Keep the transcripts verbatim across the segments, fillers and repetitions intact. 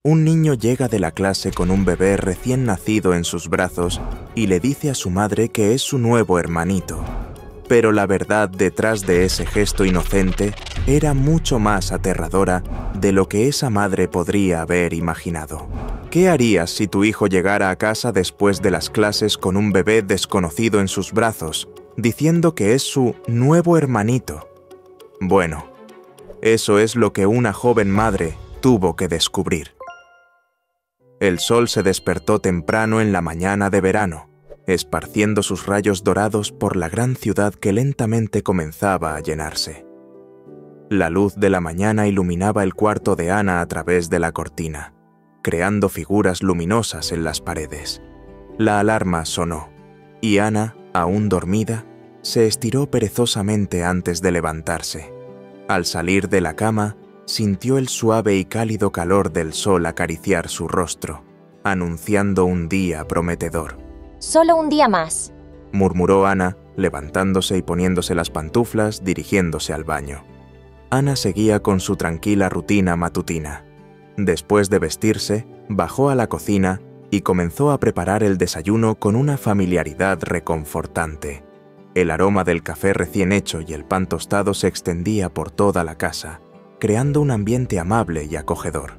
Un niño llega de la clase con un bebé recién nacido en sus brazos y le dice a su madre que es su nuevo hermanito. Pero la verdad detrás de ese gesto inocente era mucho más aterradora de lo que esa madre podría haber imaginado. ¿Qué harías si tu hijo llegara a casa después de las clases con un bebé desconocido en sus brazos, diciendo que es su nuevo hermanito? Bueno, eso es lo que una joven madre tuvo que descubrir. El sol se despertó temprano en la mañana de verano, esparciendo sus rayos dorados por la gran ciudad que lentamente comenzaba a llenarse. La luz de la mañana iluminaba el cuarto de Ana a través de la cortina, creando figuras luminosas en las paredes. La alarma sonó, y Ana, aún dormida, se estiró perezosamente antes de levantarse. Al salir de la cama, sintió el suave y cálido calor del sol acariciar su rostro, anunciando un día prometedor. Solo un día más, murmuró Ana, levantándose y poniéndose las pantuflas, dirigiéndose al baño. Ana seguía con su tranquila rutina matutina. Después de vestirse, bajó a la cocina y comenzó a preparar el desayuno con una familiaridad reconfortante. El aroma del café recién hecho y el pan tostado se extendía por toda la casa, creando un ambiente amable y acogedor.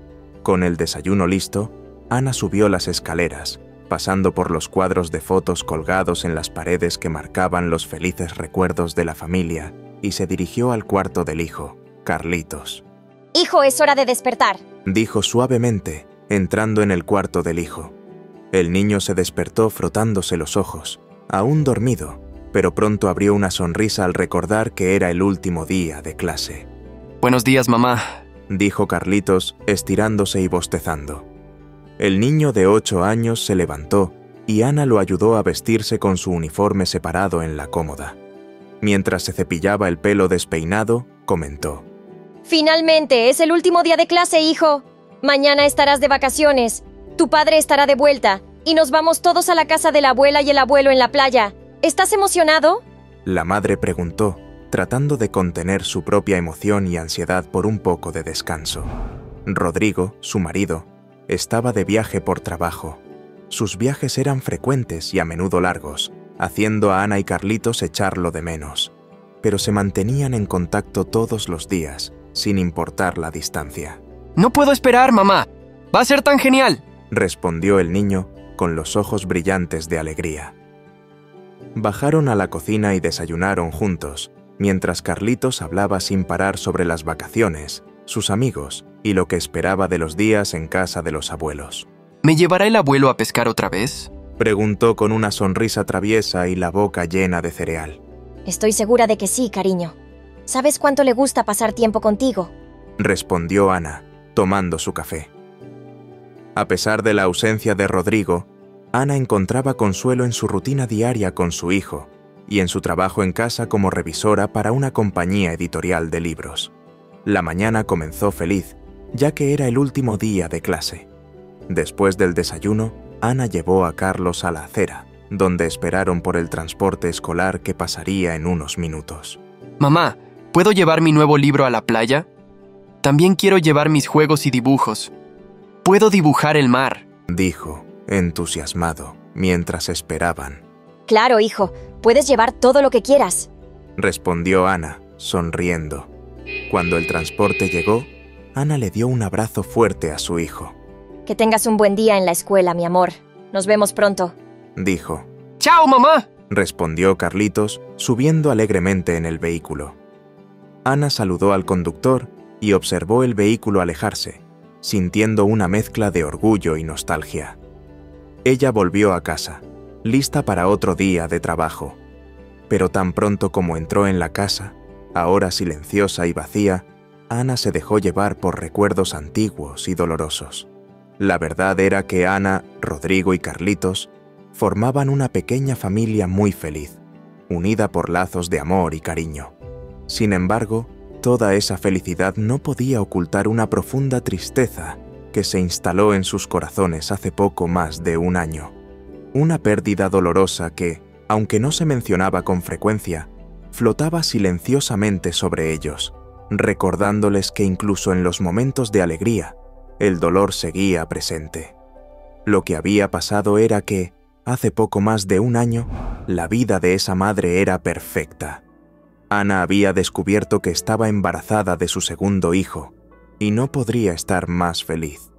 Con el desayuno listo, Ana subió las escaleras, pasando por los cuadros de fotos colgados en las paredes que marcaban los felices recuerdos de la familia, y se dirigió al cuarto del hijo, Carlitos. Hijo, es hora de despertar, dijo suavemente, entrando en el cuarto del hijo. El niño se despertó frotándose los ojos, aún dormido, pero pronto abrió una sonrisa al recordar que era el último día de clase. Buenos días, mamá, dijo Carlitos, estirándose y bostezando. El niño de ocho años se levantó y Ana lo ayudó a vestirse con su uniforme separado en la cómoda. Mientras se cepillaba el pelo despeinado, comentó: Finalmente, es el último día de clase, hijo. Mañana estarás de vacaciones, tu padre estará de vuelta, y nos vamos todos a la casa de la abuela y el abuelo en la playa. ¿Estás emocionado? La madre preguntó, tratando de contener su propia emoción y ansiedad por un poco de descanso. Rodrigo, su marido, estaba de viaje por trabajo. Sus viajes eran frecuentes y a menudo largos, haciendo a Ana y Carlitos echarlo de menos, pero se mantenían en contacto todos los días, sin importar la distancia. No puedo esperar, mamá. Va a ser tan genial, respondió el niño, con los ojos brillantes de alegría. Bajaron a la cocina y desayunaron juntos, mientras Carlitos hablaba sin parar sobre las vacaciones, sus amigos y lo que esperaba de los días en casa de los abuelos. ¿Me llevará el abuelo a pescar otra vez?, preguntó con una sonrisa traviesa y la boca llena de cereal. Estoy segura de que sí, cariño. ¿Sabes cuánto le gusta pasar tiempo contigo?, respondió Ana, tomando su café. A pesar de la ausencia de Rodrigo, Ana encontraba consuelo en su rutina diaria con su hijo y en su trabajo en casa como revisora para una compañía editorial de libros. La mañana comenzó feliz, ya que era el último día de clase. Después del desayuno, Ana llevó a Carlos a la acera, donde esperaron por el transporte escolar que pasaría en unos minutos. Mamá, ¿puedo llevar mi nuevo libro a la playa? También quiero llevar mis juegos y dibujos. Puedo dibujar el mar, dijo, entusiasmado, mientras esperaban. Claro, hijo, puedes llevar todo lo que quieras, respondió Ana, sonriendo. Cuando el transporte llegó, Ana le dio un abrazo fuerte a su hijo. Que tengas un buen día en la escuela, mi amor. Nos vemos pronto, dijo. ¡Chao, mamá!, respondió Carlitos, subiendo alegremente en el vehículo. Ana saludó al conductor y observó el vehículo alejarse, sintiendo una mezcla de orgullo y nostalgia. Ella volvió a casa, lista para otro día de trabajo. Pero tan pronto como entró en la casa, ahora silenciosa y vacía, Ana se dejó llevar por recuerdos antiguos y dolorosos. La verdad era que Ana, Rodrigo y Carlitos formaban una pequeña familia muy feliz, unida por lazos de amor y cariño. Sin embargo, toda esa felicidad no podía ocultar una profunda tristeza que se instaló en sus corazones hace poco más de un año. Una pérdida dolorosa que, aunque no se mencionaba con frecuencia, flotaba silenciosamente sobre ellos, recordándoles que incluso en los momentos de alegría, el dolor seguía presente. Lo que había pasado era que, hace poco más de un año, la vida de esa madre era perfecta. Ana había descubierto que estaba embarazada de su segundo hijo, y no podría estar más feliz.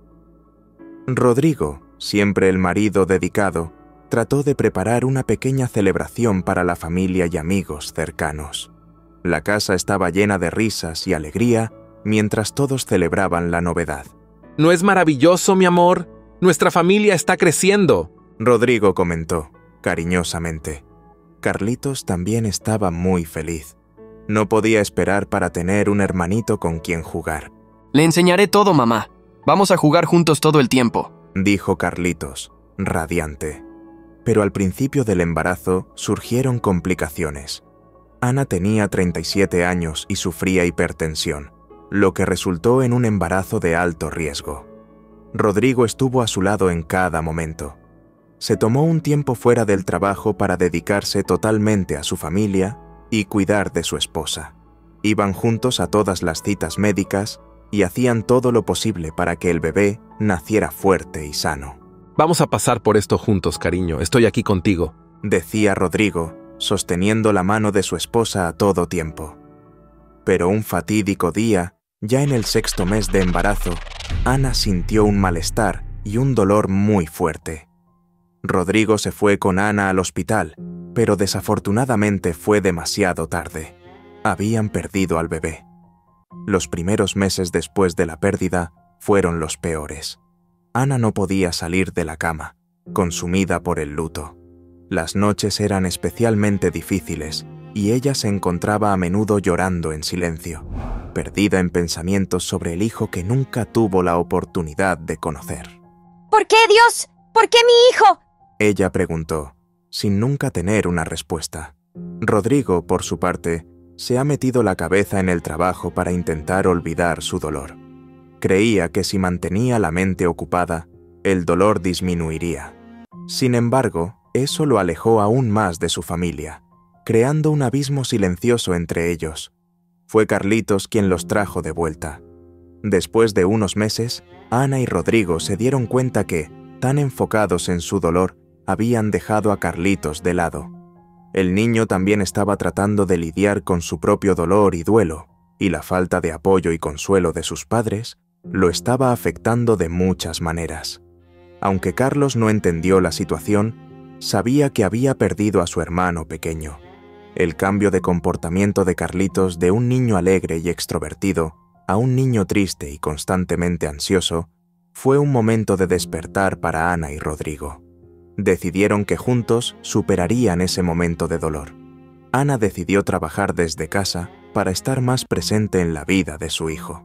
Rodrigo, siempre el marido dedicado, trató de preparar una pequeña celebración para la familia y amigos cercanos. La casa estaba llena de risas y alegría mientras todos celebraban la novedad. ¿No es maravilloso, mi amor? Nuestra familia está creciendo, Rodrigo comentó, cariñosamente. Carlitos también estaba muy feliz. No podía esperar para tener un hermanito con quien jugar. Le enseñaré todo, mamá. Vamos a jugar juntos todo el tiempo, dijo Carlitos, radiante. Pero al principio del embarazo surgieron complicaciones. Ana tenía treinta y siete años y sufría hipertensión, lo que resultó en un embarazo de alto riesgo. Rodrigo estuvo a su lado en cada momento. Se tomó un tiempo fuera del trabajo para dedicarse totalmente a su familia y cuidar de su esposa. Iban juntos a todas las citas médicas y hacían todo lo posible para que el bebé naciera fuerte y sano. Vamos a pasar por esto juntos, cariño. Estoy aquí contigo, decía Rodrigo, sosteniendo la mano de su esposa a todo tiempo. Pero un fatídico día, ya en el sexto mes de embarazo, Ana sintió un malestar y un dolor muy fuerte. Rodrigo se fue con Ana al hospital, pero desafortunadamente fue demasiado tarde. Habían perdido al bebé. Los primeros meses después de la pérdida fueron los peores. Ana no podía salir de la cama, consumida por el luto. Las noches eran especialmente difíciles y ella se encontraba a menudo llorando en silencio, perdida en pensamientos sobre el hijo que nunca tuvo la oportunidad de conocer. ¿Por qué, Dios? ¿Por qué mi hijo? Ella preguntó, sin nunca tener una respuesta. Rodrigo, por su parte, se ha metido la cabeza en el trabajo para intentar olvidar su dolor. Creía que si mantenía la mente ocupada, el dolor disminuiría. Sin embargo, eso lo alejó aún más de su familia, creando un abismo silencioso entre ellos. Fue Carlitos quien los trajo de vuelta. Después de unos meses, Ana y Rodrigo se dieron cuenta que, tan enfocados en su dolor, habían dejado a Carlitos de lado. El niño también estaba tratando de lidiar con su propio dolor y duelo, y la falta de apoyo y consuelo de sus padres lo estaba afectando de muchas maneras. Aunque Carlos no entendió la situación, sabía que había perdido a su hermano pequeño. El cambio de comportamiento de Carlitos de un niño alegre y extrovertido a un niño triste y constantemente ansioso fue un momento de despertar para Ana y Rodrigo. Decidieron que juntos superarían ese momento de dolor. Ana decidió trabajar desde casa para estar más presente en la vida de su hijo.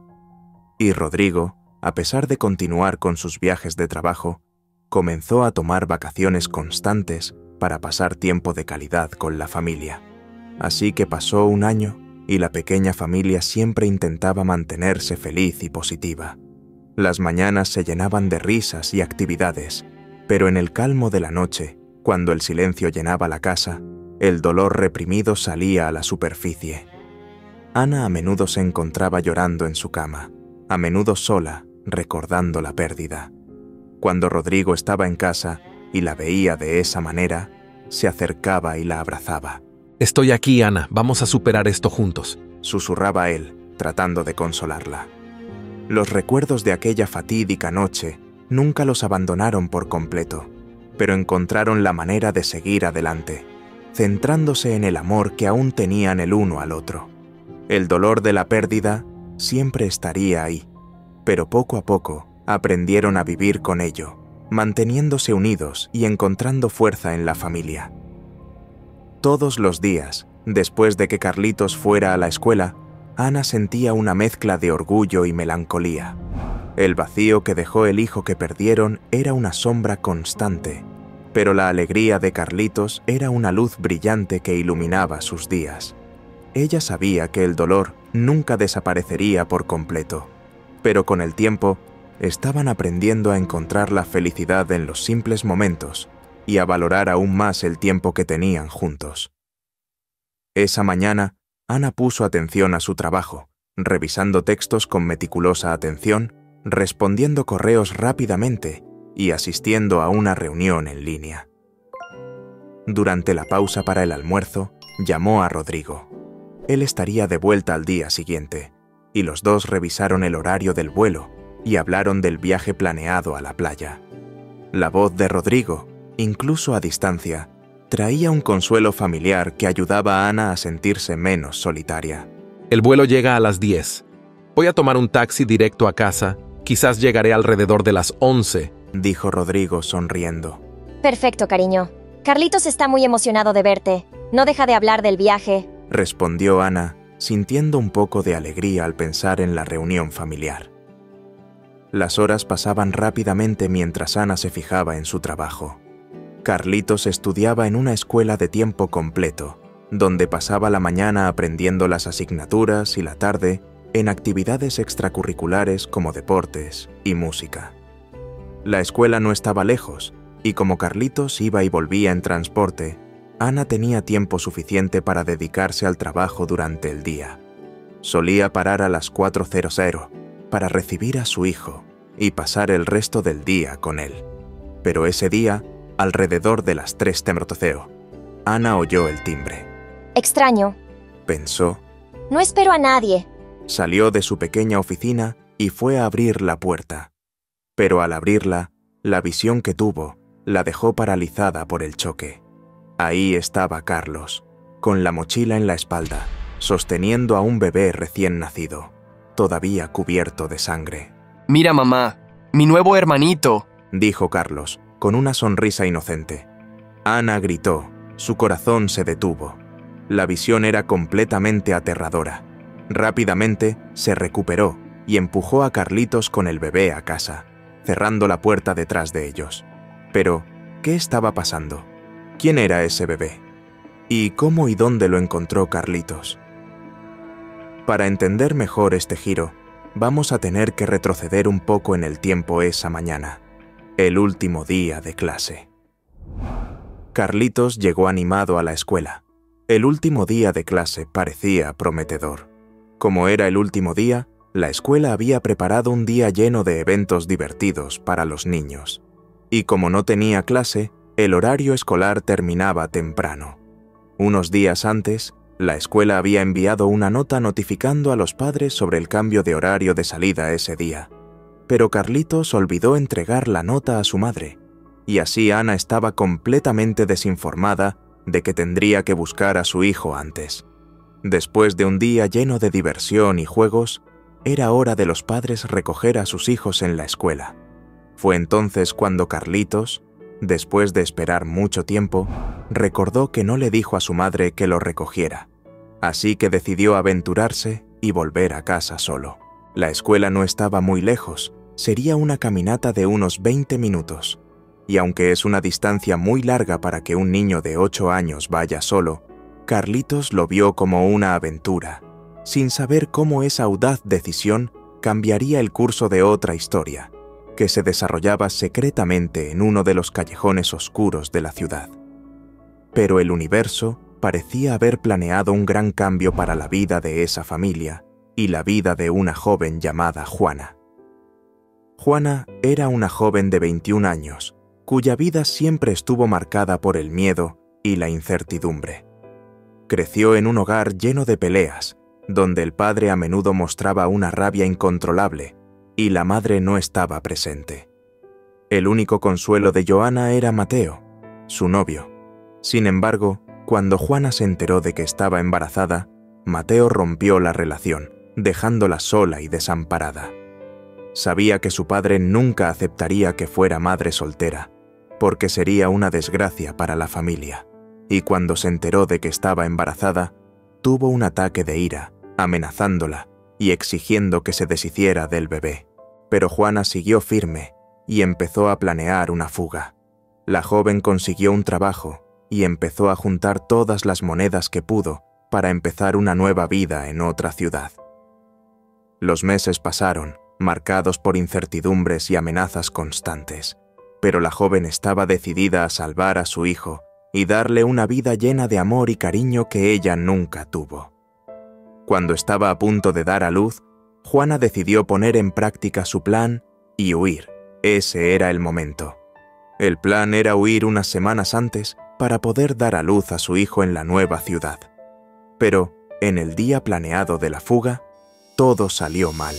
Y Rodrigo, a pesar de continuar con sus viajes de trabajo, comenzó a tomar vacaciones constantes para pasar tiempo de calidad con la familia. Así que pasó un año y la pequeña familia siempre intentaba mantenerse feliz y positiva. Las mañanas se llenaban de risas y actividades, pero en el calmo de la noche, cuando el silencio llenaba la casa, el dolor reprimido salía a la superficie. Ana a menudo se encontraba llorando en su cama, a menudo sola, recordando la pérdida. Cuando Rodrigo estaba en casa y la veía de esa manera, se acercaba y la abrazaba. Estoy aquí, Ana. Vamos a superar esto juntos, susurraba él, tratando de consolarla. Los recuerdos de aquella fatídica noche nunca los abandonaron por completo, pero encontraron la manera de seguir adelante, centrándose en el amor que aún tenían el uno al otro. El dolor de la pérdida siempre estaría ahí, pero poco a poco aprendieron a vivir con ello, manteniéndose unidos y encontrando fuerza en la familia. Todos los días, después de que Carlitos fuera a la escuela, Ana sentía una mezcla de orgullo y melancolía. El vacío que dejó el hijo que perdieron era una sombra constante, pero la alegría de Carlitos era una luz brillante que iluminaba sus días. Ella sabía que el dolor nunca desaparecería por completo, pero con el tiempo estaban aprendiendo a encontrar la felicidad en los simples momentos y a valorar aún más el tiempo que tenían juntos. Esa mañana, Ana puso atención a su trabajo, revisando textos con meticulosa atención, respondiendo correos rápidamente y asistiendo a una reunión en línea. Durante la pausa para el almuerzo, llamó a Rodrigo. Él estaría de vuelta al día siguiente, y los dos revisaron el horario del vuelo y hablaron del viaje planeado a la playa. La voz de Rodrigo, incluso a distancia, traía un consuelo familiar que ayudaba a Ana a sentirse menos solitaria. El vuelo llega a las diez. Voy a tomar un taxi directo a casa. Quizás llegaré alrededor de las once, dijo Rodrigo sonriendo. Perfecto, cariño. Carlitos está muy emocionado de verte. No deja de hablar del viaje, respondió Ana, sintiendo un poco de alegría al pensar en la reunión familiar. Las horas pasaban rápidamente mientras Ana se fijaba en su trabajo. Carlitos estudiaba en una escuela de tiempo completo, donde pasaba la mañana aprendiendo las asignaturas y la tarde en actividades extracurriculares como deportes y música. La escuela no estaba lejos, y como Carlitos iba y volvía en transporte, Ana tenía tiempo suficiente para dedicarse al trabajo durante el día. Solía parar a las cuatro para recibir a su hijo y pasar el resto del día con él. Pero ese día, alrededor de las tres temrotoceo, Ana oyó el timbre. Extraño, Pensó, no espero a nadie. salió de su pequeña oficina y fue a abrir la puerta. Pero al abrirla, la visión que tuvo la dejó paralizada por el choque. Ahí estaba Carlos, con la mochila en la espalda, sosteniendo a un bebé recién nacido, todavía cubierto de sangre. Mira, mamá, mi nuevo hermanito, Dijo Carlos, con una sonrisa inocente. Ana gritó, su corazón se detuvo. La visión era completamente aterradora. Rápidamente se recuperó y empujó a Carlitos con el bebé a casa, cerrando la puerta detrás de ellos. Pero, ¿qué estaba pasando? ¿Quién era ese bebé? ¿Y cómo y dónde lo encontró Carlitos? Para entender mejor este giro, vamos a tener que retroceder un poco en el tiempo esa mañana, el último día de clase. Carlitos llegó animado a la escuela. El último día de clase parecía prometedor. Como era el último día, la escuela había preparado un día lleno de eventos divertidos para los niños. Y como no tenía clase, el horario escolar terminaba temprano. Unos días antes, la escuela había enviado una nota notificando a los padres sobre el cambio de horario de salida ese día. Pero Carlitos olvidó entregar la nota a su madre, y así Ana estaba completamente desinformada de que tendría que buscar a su hijo antes. Después de un día lleno de diversión y juegos, era hora de los padres recoger a sus hijos en la escuela. Fue entonces cuando Carlitos, después de esperar mucho tiempo, recordó que no le dijo a su madre que lo recogiera. Así que decidió aventurarse y volver a casa solo. La escuela no estaba muy lejos, sería una caminata de unos veinte minutos. Y aunque es una distancia muy larga para que un niño de ocho años vaya solo, Carlitos lo vio como una aventura, sin saber cómo esa audaz decisión cambiaría el curso de otra historia, que se desarrollaba secretamente en uno de los callejones oscuros de la ciudad. Pero el universo parecía haber planeado un gran cambio para la vida de esa familia y la vida de una joven llamada Juana. Juana era una joven de veintiún años, cuya vida siempre estuvo marcada por el miedo y la incertidumbre. Creció en un hogar lleno de peleas, donde el padre a menudo mostraba una rabia incontrolable y la madre no estaba presente. El único consuelo de Joana era Mateo, su novio. Sin embargo, cuando Juana se enteró de que estaba embarazada, Mateo rompió la relación, dejándola sola y desamparada. Sabía que su padre nunca aceptaría que fuera madre soltera, porque sería una desgracia para la familia, y cuando se enteró de que estaba embarazada, tuvo un ataque de ira, amenazándola y exigiendo que se deshiciera del bebé. Pero Juana siguió firme y empezó a planear una fuga. La joven consiguió un trabajo y empezó a juntar todas las monedas que pudo para empezar una nueva vida en otra ciudad. Los meses pasaron, marcados por incertidumbres y amenazas constantes, pero la joven estaba decidida a salvar a su hijo y darle una vida llena de amor y cariño que ella nunca tuvo. Cuando estaba a punto de dar a luz, Juana decidió poner en práctica su plan y huir. Ese era el momento. El plan era huir unas semanas antes para poder dar a luz a su hijo en la nueva ciudad. Pero, en el día planeado de la fuga, todo salió mal.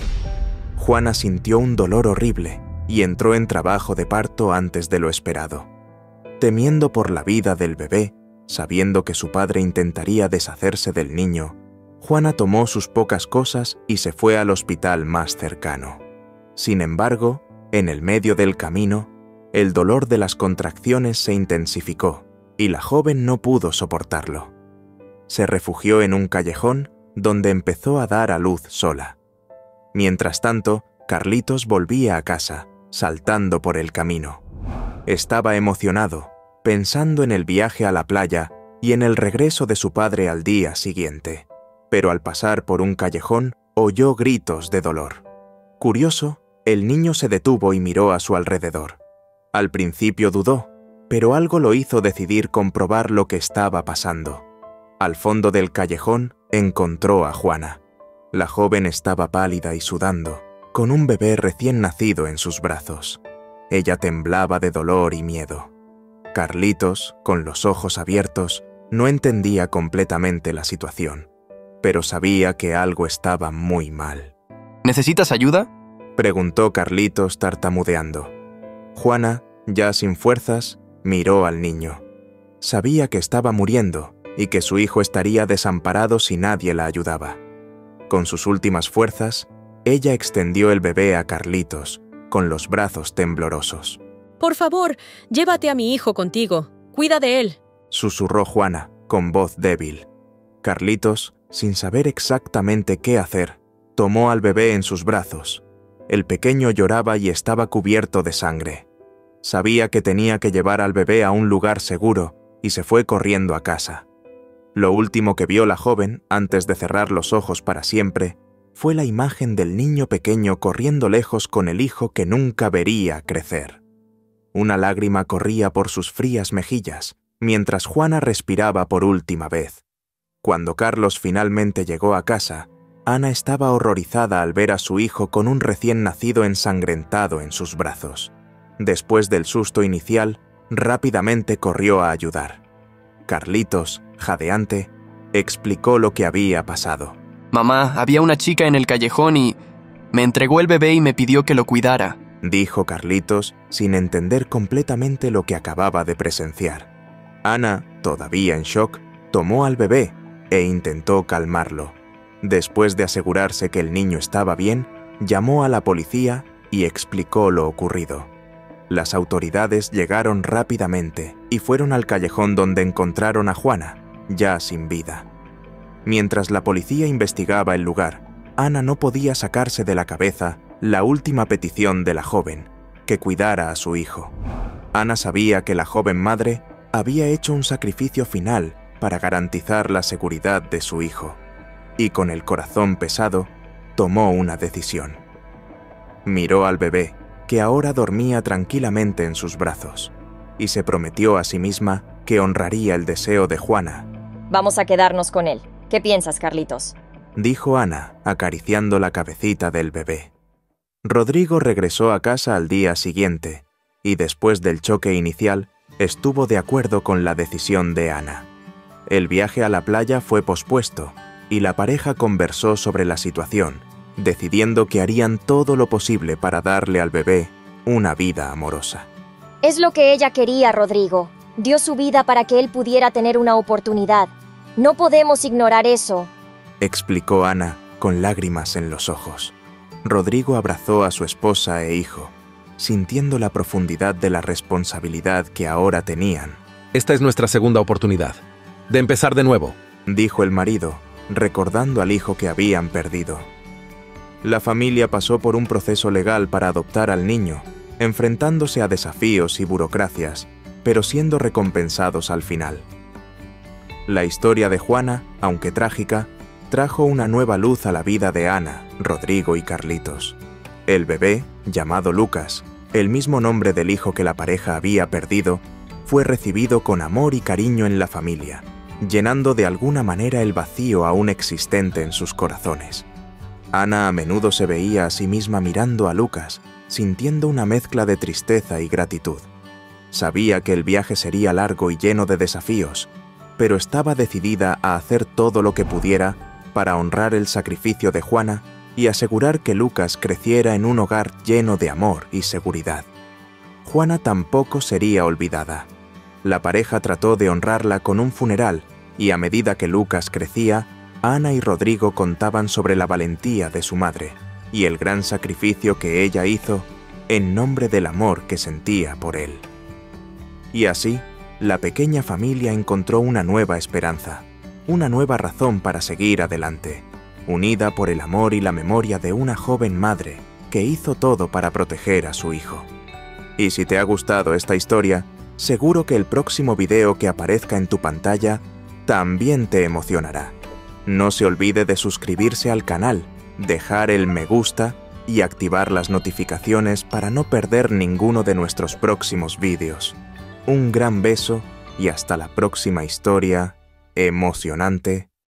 Juana sintió un dolor horrible y entró en trabajo de parto antes de lo esperado. Temiendo por la vida del bebé, sabiendo que su padre intentaría deshacerse del niño, Juana tomó sus pocas cosas y se fue al hospital más cercano. Sin embargo, en el medio del camino, el dolor de las contracciones se intensificó y la joven no pudo soportarlo. Se refugió en un callejón donde empezó a dar a luz sola. Mientras tanto, Carlitos volvía a casa, saltando por el camino. Estaba emocionado, pensando en el viaje a la playa y en el regreso de su padre al día siguiente. Pero al pasar por un callejón, oyó gritos de dolor. Curioso, el niño se detuvo y miró a su alrededor. Al principio dudó, pero algo lo hizo decidir comprobar lo que estaba pasando. Al fondo del callejón encontró a Juana. La joven estaba pálida y sudando, con un bebé recién nacido en sus brazos. Ella temblaba de dolor y miedo. Carlitos, con los ojos abiertos, no entendía completamente la situación, pero sabía que algo estaba muy mal. ¿Necesitas ayuda? Preguntó Carlitos tartamudeando. Juana, ya sin fuerzas, miró al niño. Sabía que estaba muriendo y que su hijo estaría desamparado si nadie la ayudaba. Con sus últimas fuerzas, ella extendió el bebé a Carlitos, con los brazos temblorosos. Por favor, llévate a mi hijo contigo. Cuida de él, susurró Juana, con voz débil. Carlitos, sin saber exactamente qué hacer, tomó al bebé en sus brazos. El pequeño lloraba y estaba cubierto de sangre. Sabía que tenía que llevar al bebé a un lugar seguro y se fue corriendo a casa. Lo último que vio la joven, antes de cerrar los ojos para siempre, fue la imagen del niño pequeño corriendo lejos con el hijo que nunca vería crecer. Una lágrima corría por sus frías mejillas, mientras Juana respiraba por última vez. Cuando Carlos finalmente llegó a casa, Ana estaba horrorizada al ver a su hijo con un recién nacido ensangrentado en sus brazos. Después del susto inicial, rápidamente corrió a ayudar. Carlitos, jadeante, explicó lo que había pasado. Mamá, había una chica en el callejón y me entregó el bebé y me pidió que lo cuidara, dijo Carlitos, sin entender completamente lo que acababa de presenciar. Ana, todavía en shock, tomó al bebé e intentó calmarlo. Después de asegurarse que el niño estaba bien, llamó a la policía y explicó lo ocurrido. Las autoridades llegaron rápidamente y fueron al callejón donde encontraron a Juana, ya sin vida. Mientras la policía investigaba el lugar, Ana no podía sacarse de la cabeza la última petición de la joven, que cuidara a su hijo. Ana sabía que la joven madre había hecho un sacrificio final para garantizar la seguridad de su hijo, y con el corazón pesado, tomó una decisión. Miró al bebé, que ahora dormía tranquilamente en sus brazos, y se prometió a sí misma que honraría el deseo de Juana. Vamos a quedarnos con él. ¿Qué piensas, Carlitos? Dijo Ana, acariciando la cabecita del bebé. Rodrigo regresó a casa al día siguiente, y después del choque inicial, estuvo de acuerdo con la decisión de Ana. El viaje a la playa fue pospuesto, y la pareja conversó sobre la situación, decidiendo que harían todo lo posible para darle al bebé una vida amorosa. Es lo que ella quería, Rodrigo. Dio su vida para que él pudiera tener una oportunidad. No podemos ignorar eso, explicó Ana, con lágrimas en los ojos. Rodrigo abrazó a su esposa e hijo, sintiendo la profundidad de la responsabilidad que ahora tenían. Esta es nuestra segunda oportunidad, de empezar de nuevo, dijo el marido, recordando al hijo que habían perdido. La familia pasó por un proceso legal para adoptar al niño, enfrentándose a desafíos y burocracias, pero siendo recompensados al final. La historia de Juana, aunque trágica, trajo una nueva luz a la vida de Ana, Rodrigo y Carlitos. El bebé, llamado Lucas, el mismo nombre del hijo que la pareja había perdido, fue recibido con amor y cariño en la familia, llenando de alguna manera el vacío aún existente en sus corazones. Ana a menudo se veía a sí misma mirando a Lucas, sintiendo una mezcla de tristeza y gratitud. Sabía que el viaje sería largo y lleno de desafíos, pero estaba decidida a hacer todo lo que pudiera para honrar el sacrificio de Juana y asegurar que Lucas creciera en un hogar lleno de amor y seguridad. Juana tampoco sería olvidada. La pareja trató de honrarla con un funeral y a medida que Lucas crecía, Ana y Rodrigo contaban sobre la valentía de su madre y el gran sacrificio que ella hizo en nombre del amor que sentía por él. Y así, la pequeña familia encontró una nueva esperanza, una nueva razón para seguir adelante, unida por el amor y la memoria de una joven madre que hizo todo para proteger a su hijo. Y si te ha gustado esta historia, seguro que el próximo video que aparezca en tu pantalla también te emocionará. No se olvide de suscribirse al canal, dejar el me gusta y activar las notificaciones para no perder ninguno de nuestros próximos vídeos. Un gran beso y hasta la próxima historia emocionante